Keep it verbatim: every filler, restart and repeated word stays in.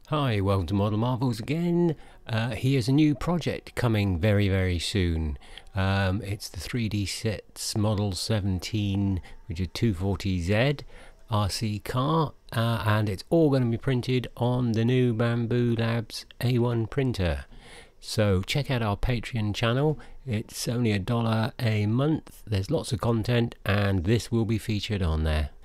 Hi, welcome to Model Marvels again. Uh, here's a new project coming very very soon. Um, it's the three D Sets Model seventeen, which is two forty Z R C car, uh, and it's all going to be printed on the new Bambu Labs A one printer. So check out our Patreon channel. It's only a dollar a month. There's lots of content and this will be featured on there.